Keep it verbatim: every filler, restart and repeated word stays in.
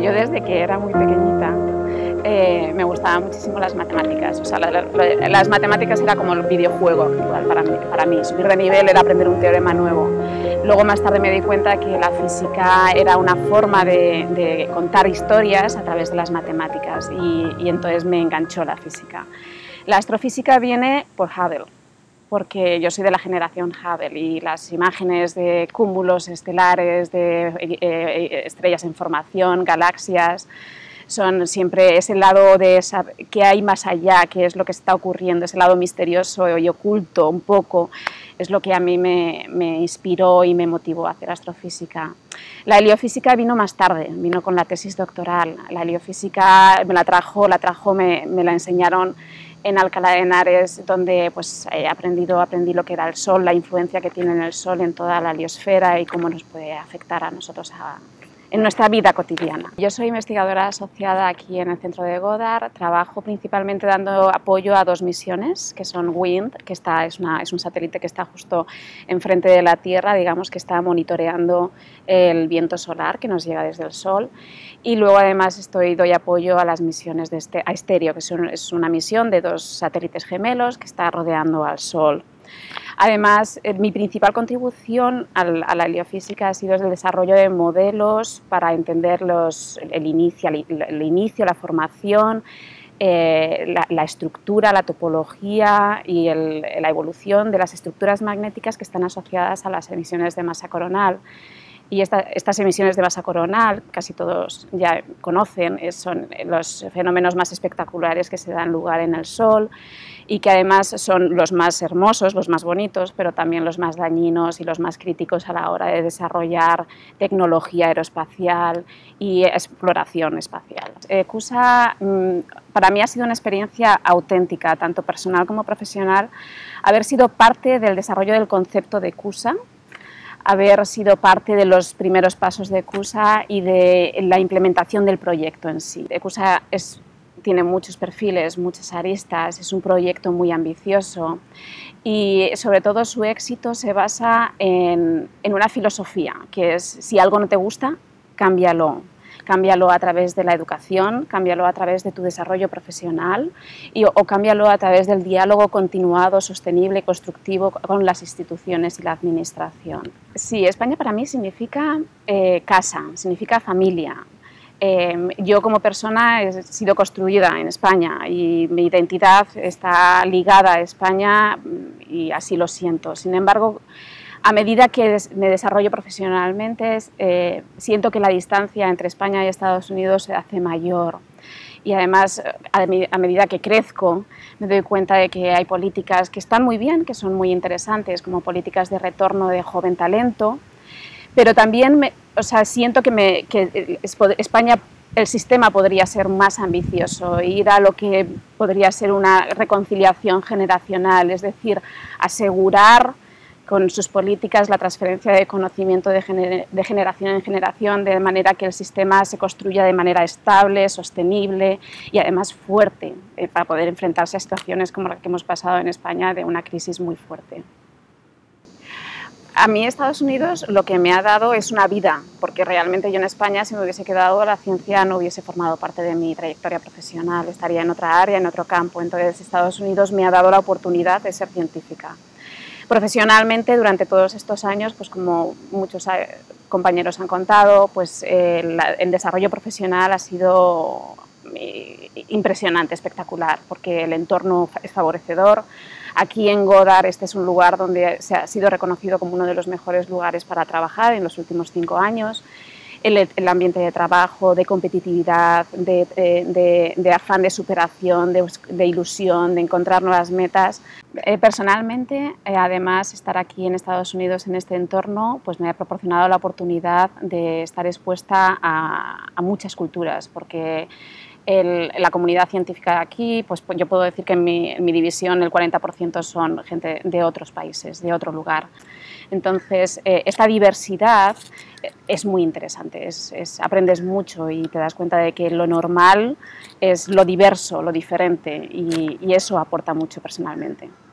Yo desde que era muy pequeñita eh, me gustaban muchísimo las matemáticas. O sea, la, la, las matemáticas era como el videojuego actual para mí, para mí. Subir de nivel era aprender un teorema nuevo. Luego más tarde me di cuenta que la física era una forma de, de contar historias a través de las matemáticas y, y entonces me enganchó la física. La astrofísica viene por Hubble, porque yo soy de la generación Hubble y las imágenes de cúmulos estelares, de eh, estrellas en formación, galaxias, son siempre ese lado de saber qué hay más allá, qué es lo que está ocurriendo, ese lado misterioso y oculto un poco, es lo que a mí me, me inspiró y me motivó a hacer astrofísica. La heliofísica vino más tarde, vino con la tesis doctoral. La heliofísica me la trajo, la trajo me, me la enseñaron en Alcalá de Henares, donde pues, he aprendido, aprendí lo que era el Sol, la influencia que tiene el Sol en toda la heliosfera y cómo nos puede afectar a nosotros a, en nuestra vida cotidiana. Yo soy investigadora asociada aquí en el centro de Goddard, trabajo principalmente dando apoyo a dos misiones, que son WIND, que está, es, una, es un satélite que está justo enfrente de la Tierra, digamos que está monitoreando el viento solar que nos llega desde el Sol, y luego además estoy, doy apoyo a las misiones de este, a Asterio, que son, es una misión de dos satélites gemelos que está rodeando al Sol. Además, eh, mi principal contribución al, a la heliofísica ha sido el desarrollo de modelos para entender los, el, inicio, el, el inicio, la formación, eh, la, la estructura, la topología y el, la evolución de las estructuras magnéticas que están asociadas a las emisiones de masa coronal. Y esta, estas emisiones de masa coronal, casi todos ya conocen, son los fenómenos más espectaculares que se dan lugar en el Sol y que además son los más hermosos, los más bonitos, pero también los más dañinos y los más críticos a la hora de desarrollar tecnología aeroespacial y exploración espacial. Eh, CUSA mmm, para mí ha sido una experiencia auténtica, tanto personal como profesional, haber sido parte del desarrollo del concepto de CUSA, haber sido parte de los primeros pasos de CUSA y de la implementación del proyecto en sí. CUSA es, tiene muchos perfiles, muchas aristas, es un proyecto muy ambicioso y sobre todo su éxito se basa en, en una filosofía, que es si algo no te gusta, cámbialo. Cámbialo a través de la educación, cámbialo a través de tu desarrollo profesional y, o cámbialo a través del diálogo continuado, sostenible y constructivo con las instituciones y la administración. Sí, España para mí significa eh, casa, significa familia. Eh, yo como persona he sido construida en España y mi identidad está ligada a España y así lo siento. Sin embargo, a medida que me desarrollo profesionalmente, eh, siento que la distancia entre España y Estados Unidos se hace mayor. Y además, a, a medida que crezco, me doy cuenta de que hay políticas que están muy bien, que son muy interesantes, como políticas de retorno de joven talento, pero también me, o sea, siento que, me, que España, el sistema podría ser más ambicioso, ir a lo que podría ser una reconciliación generacional, es decir, asegurar con sus políticas la transferencia de conocimiento de, gener de generación en generación, de manera que el sistema se construya de manera estable, sostenible y además fuerte, eh, para poder enfrentarse a situaciones como la que hemos pasado en España de una crisis muy fuerte. A mí Estados Unidos lo que me ha dado es una vida, porque realmente yo en España, si me hubiese quedado, la ciencia no hubiese formado parte de mi trayectoria profesional, estaría en otra área, en otro campo. Entonces Estados Unidos me ha dado la oportunidad de ser científica. Profesionalmente, durante todos estos años, pues como muchos compañeros han contado, pues el, el desarrollo profesional ha sido impresionante, espectacular, porque el entorno es favorecedor. Aquí en Goddard este es un lugar donde se ha sido reconocido como uno de los mejores lugares para trabajar en los últimos cinco años. El, el ambiente de trabajo, de competitividad, de, de, de afán de superación, de, de ilusión, de encontrar nuevas metas. Eh, personalmente, eh, además, estar aquí en Estados Unidos en este entorno pues me ha proporcionado la oportunidad de estar expuesta a, a muchas culturas, porque el, la comunidad científica aquí, pues yo puedo decir que en mi, en mi división el cuarenta por ciento son gente de otros países, de otro lugar. Entonces, eh, esta diversidad es muy interesante, es, es, aprendes mucho y te das cuenta de que lo normal es lo diverso, lo diferente, y, y eso aporta mucho personalmente.